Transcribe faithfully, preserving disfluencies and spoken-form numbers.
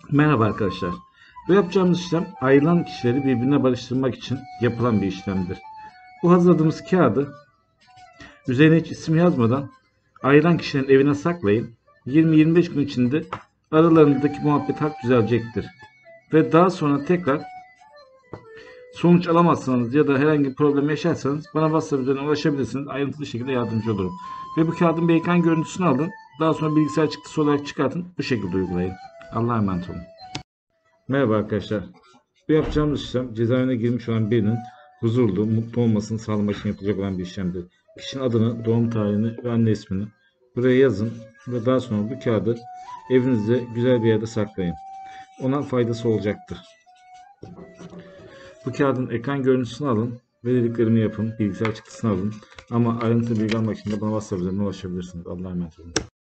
Merhaba arkadaşlar. Bu yapacağımız işlem ayrılan kişileri birbirine barıştırmak için yapılan bir işlemdir. Bu hazırladığımız kağıdı üzerine hiç isim yazmadan ayrılan kişilerin evine saklayın. yirmi yirmi beş gün içinde aralarındaki muhabbet hak düzelecektir. Ve daha sonra tekrar sonuç alamazsanız ya da herhangi bir problem yaşarsanız bana WhatsApp üzerinden ulaşabilirsiniz. Ayrıntılı şekilde yardımcı olurum. Ve bu kağıdın bir ekran görüntüsünü alın. Daha sonra bilgisayar çıktısı olarak çıkartın. Bu şekilde uygulayın. Allah'a emanet olun. Merhaba arkadaşlar. Bu yapacağımız işlem cezaevine girmiş olan birinin huzurlu, mutlu olmasını sağlamak için yapılacak olan bir işlemdir. Kişinin adını, doğum tarihini ve anne ismini buraya yazın ve daha sonra bu kağıdı evinizde güzel bir yerde saklayın. Ona faydası olacaktır. Bu kağıdın ekran görüntüsünü alın ve dediklerimi yapın. Bilgisayar çıktısını alın. Ama ayrıntılı bilgi almak için de bana WhatsApp üzerinden ulaşabilirsiniz. Allah'a emanet olun.